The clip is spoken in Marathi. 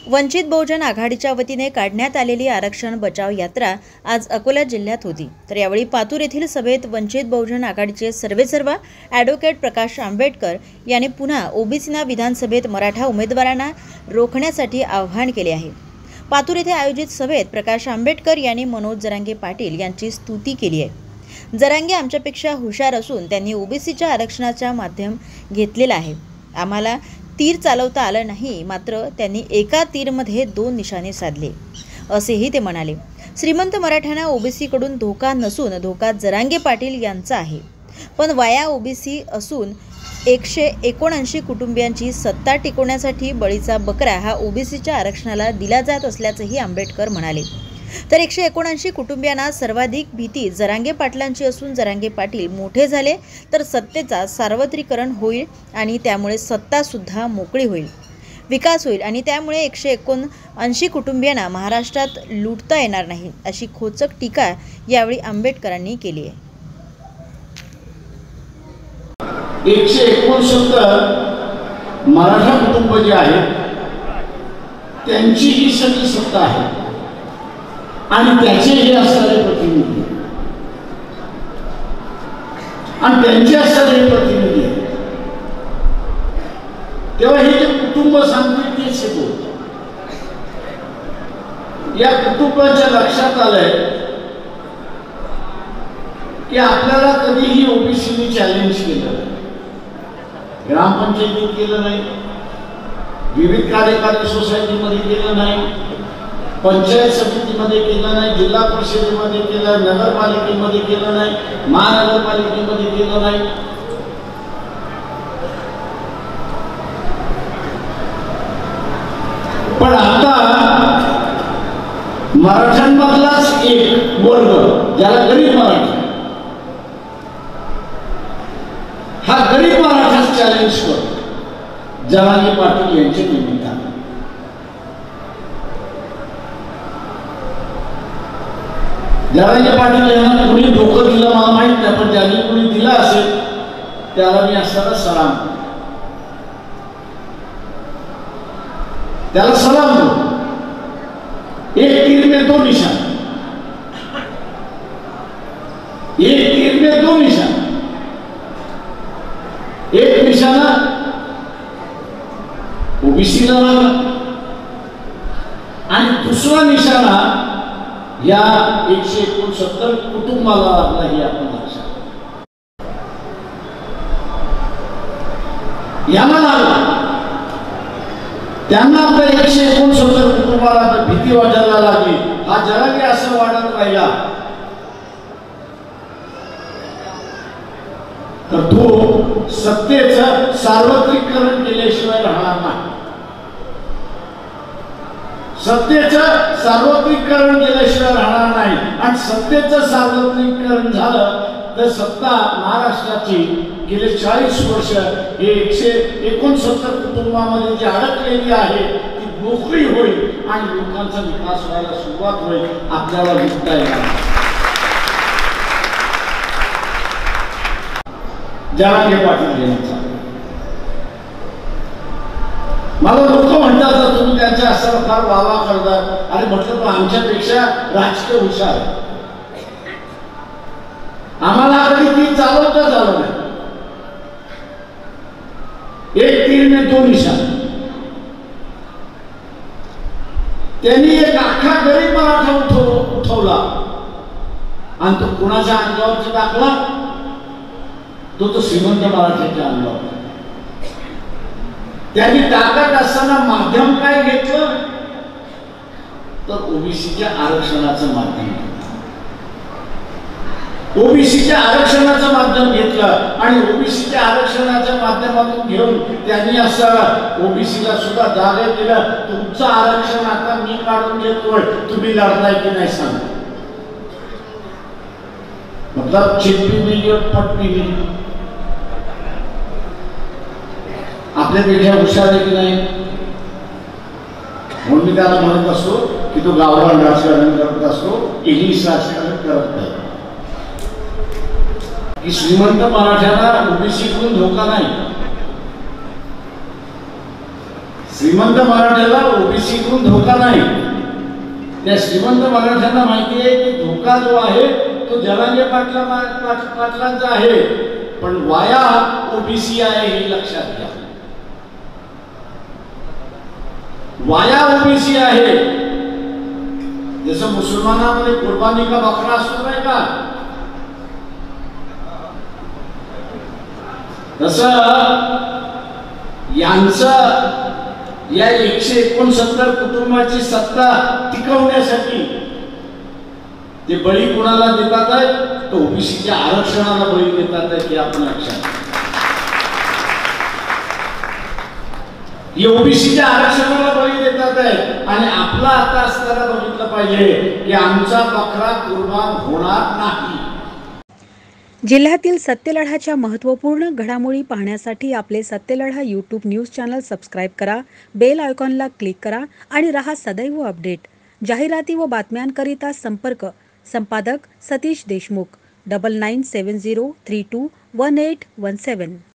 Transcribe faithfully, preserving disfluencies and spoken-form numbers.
वंचित बहुजन आघाडीच्या वतीने काढण्यात आलेली आरक्षण बचाव यात्रा आज अकोला जिल्ह्यात होती। तर यावेळी पातूर येथील सभेत वंचित बहुजन आघाडीचे सर्वेसर्वा ॲडव्होकेट प्रकाश आंबेडकर यांनी पुन्हा ओबीसीना विधानसभेत मराठा उमेदवारांना रोखण्यासाठी आवाहन केले आहे। पातूर येथे आयोजित सभेत प्रकाश आंबेडकर यांनी मनोज जरांगे पाटील यांची स्तुती केली आहे। जरांगे आमच्यापेक्षा हुशार असून त्यांनी ओबीसीच्या आरक्षणाचा माध्यम घेतलेला आहे। आम्हाला तीर चालवता आलं नाही, मात्र त्यांनी एका तीरमध्ये दोन निशाणे साधले असेही ते म्हणाले। श्रीमंत मराठ्यांना ओबीसीकडून धोका नसून धोका जरांगे पाटील यांचा आहे। पण वाया ओबीसी असून एकशे एकोणऐंशी कुटुंबियांची सत्ता टिकवण्यासाठी बळीचा बकरा हा ओबीसीच्या आरक्षणाला दिला जात असल्याचंही आंबेडकर म्हणाले। तर एकशे एकोणऐंशी कुटुंबियांना सर्वाधिक भीती जरांगे पाटलांची असून जरांगे पाटील मोठे झाले तर सत्तेचा सार्वत्रिकरण होईल आणि त्यामुळे सत्ता सुद्धा मोकळी होईल, विकास होईल आणि त्यामुळे एकशे एकोणऐंशी कुटुंबियांना महाराष्ट्रात लुटता येणार नाही, अशी खोचक टीका यावेळी आंबेडकरांनी केली आहे। एकशे एकोणसत्तर मराठा कुटुंब जे आहेत त्यांची ही सगळी सत्ता आहे आणि त्याचे हे असणारे प्रतिनिधी आणि त्यांचे असणारे प्रतिनिधी, तेव्हा हे जे कुटुंब सांगतील तेच हे बोलतात। या कुटुंबाच्या लक्षात आलंय की आपल्याला कधीही ओबीसीने चॅलेंज केलं नाही, ग्रामपंचायतीत केलं नाही, विविध कार्यकारी सोसायटीमध्ये केलं नाही, पंचायत समितीमध्ये केलं नाही, जिल्हा परिषदेमध्ये केलं, नगरपालिकेमध्ये केलं नाही, महानगरपालिकेमध्ये केलं नाही। पण आता मराठ्यांमधलाच एक वर्ग ज्याला गरीब मराठा, हा गरीब मराठा चॅलेंज करतो जरांगे पाटील यांच्या निमित्ताने। जरांगे पाटील यांना कोणी धोका दिला मला माहित नाही, पण ज्यांनी कोणी दिला असेल त्याला मी असताना सलाम त्याला सलाम दो। एक तीर में दो निशान, एक तीर में दो निशान, एक निशाना ओबीसीला लागला आणि दुसरा निशाणा या एकशे एकोणसत्तर कुटुंबाला लागला, हे आपण लक्षात यांना लागला। त्यांना आपल्या एकशे एकोणसत्तर कुटुंबाला भीती वाटायला लागली। हा जरांगे असं वाढत राहिला तर तो सत्तेचं सार्वत्रिकरण केल्याशिवाय राहणार नाही। सत्तेचं सार्वत्रिकरण केल्याशिवाय राहणार नाही आणि सत्तेचं सार्वत्रिकरण झालं तर सत्ता महाराष्ट्राची गेले चाळीस वर्ष हे एकशे एकोणसत्तर कुटुंबामध्ये जी अडकलेली आहे ती मोकळी होईल आणि लोकांचा विकास व्हायला सुरुवात होईल, आपल्याला लुटता येणार। जरांगे पाटील यांचा मला लोक म्हणतात तुम्ही त्यांच्या असं फार वावा करतात, आणि म्हटलं तो आमच्यापेक्षा राजकीय हुशार, आम्हाला कधी ती चालवता झालं नाही। एक तीर में दो निशाण, त्यांनी एक अख्खा गरीब मराठा उठव उठवला आणि तो कोणाच्या अंगावरचा टाकला, तो तो श्रीमंत मराठ्याच्या अंगावर। त्यांनी टाकत असताना माध्यम काय घेतलं तर ओबीसीच्या आरक्षणाचं माध्यम घेतलं, ओबीसीच्या आरक्षणाचं माध्यम घेतलं आणि ओबीसीच्या आरक्षणाच्या माध्यमातून घेऊन त्यांनी असं ओबीसीला सुद्धा जागा दिलं, तुमचं आरक्षण आता मी काढून घेतोय, तुम्ही लढताय की नाही सांगा। मतलब चिप्पी मिली और पट्टी मिली, आपल्यापेक्षा हुशार आहे की नाही म्हणून मी त्याला म्हणत असतो की तो गावरान राजकारण करत असतो, इंग्लिश राजकारण करत नाही। की श्रीमंत मराठ्यांना ओबीसीकडून धोका नाही, श्रीमंत मराठ्याला ओबीसी कडून धोका नाही. त्या श्रीमंत मराठ्यांना माहिती आहे की धोका जो आहे तो जरांगे पाटला पाटलांचा आहे, पण वाया ओबीसी आहे हे लक्षात घ्या. वाया ओबीसी आहे. जसं मुसलमानामध्ये कुर्बानी का बकरा असतो नाही का, तसं यांचं या एकशे एकोणसत्तर कुटुंबाची सत्ता टिकवण्यासाठी ते बळी कोणाला देतात आहे, तर ओबीसीच्या आरक्षणाला बळी देतात आहे. की आपण लक्षात ओबीसीच्या आरक्षणाला बळी देतात आहे. आणि आपला आता असताना बघितलं पाहिजे की आमचा बकरा कुर्बान होणार नाही. जिल्ह्यातील सत्यलढाच्या महत्त्वपूर्ण घडामोडी पाहण्यासाठी आपले Satyaladha YouTube news channel subscribe करा, बेल आयकॉनला क्लिक करा आणि रहा सदैव अपडेट. जाहिराती व बातम्यांकरिता संपर्क संपादक Satish Deshmukh double nine seven zero three two one eight one सेवन.